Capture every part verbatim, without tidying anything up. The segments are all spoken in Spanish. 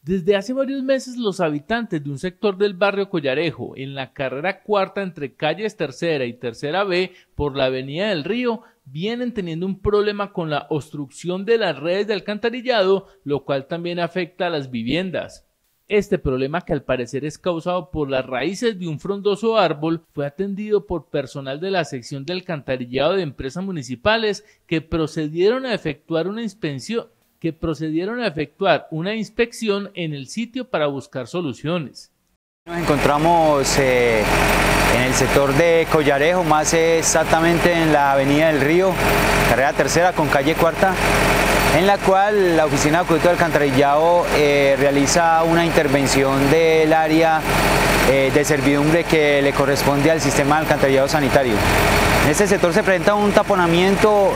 Desde hace varios meses los habitantes de un sector del barrio Collarejo, en la carrera cuarta entre calles Tercera y Tercera B por la avenida del Río, vienen teniendo un problema con la obstrucción de las redes de alcantarillado, lo cual también afecta a las viviendas. Este problema, que al parecer es causado por las raíces de un frondoso árbol, fue atendido por personal de la sección de alcantarillado de empresas municipales que procedieron a efectuar una inspección que procedieron a efectuar una inspección en el sitio para buscar soluciones. Nos encontramos eh, en el sector de Collarejo, más exactamente en la avenida del Río, carrera tercera con calle cuarta, en la cual la Oficina de Acueducto de Alcantarillado eh, realiza una intervención del área eh, de servidumbre que le corresponde al sistema de alcantarillado sanitario. En este sector se presenta un taponamiento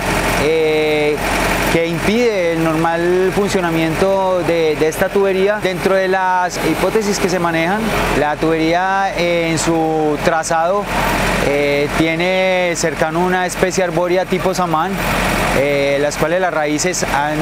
eh, que impide el normal funcionamiento de, de esta tubería. Dentro de las hipótesis que se manejan, la tubería eh, en su trazado eh, tiene cercano una especie arbórea tipo samán, eh, las cuales las raíces han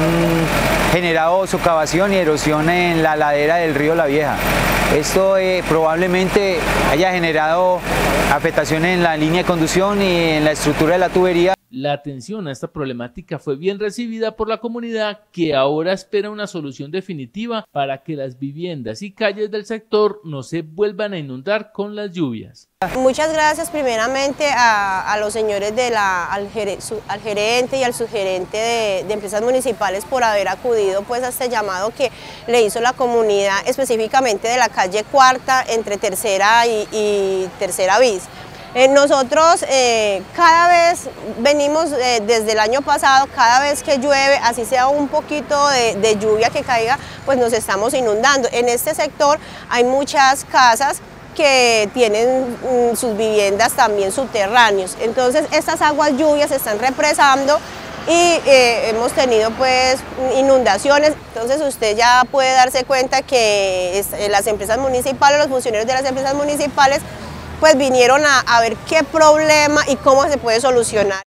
generado socavación y erosión en la ladera del río La Vieja. Esto eh, probablemente haya generado afectación en la línea de conducción y en la estructura de la tubería. La atención a esta problemática fue bien recibida por la comunidad, que ahora espera una solución definitiva para que las viviendas y calles del sector no se vuelvan a inundar con las lluvias. Muchas gracias primeramente a, a los señores de la, al, ger, su, al gerente y al subgerente de, de empresas municipales por haber acudido pues a este llamado que le hizo la comunidad, específicamente de la calle Cuarta entre Tercera y, y Tercera Bis. Eh, nosotros eh, cada vez venimos eh, desde el año pasado, cada vez que llueve, así sea un poquito de, de lluvia que caiga, pues nos estamos inundando. En este sector hay muchas casas que tienen mm, sus viviendas también subterráneos, entonces estas aguas lluvias se están represando y eh, hemos tenido pues inundaciones. Entonces usted ya puede darse cuenta que es, eh, las empresas municipales, los funcionarios de las empresas municipales pues vinieron a, a ver qué problema y cómo se puede solucionar.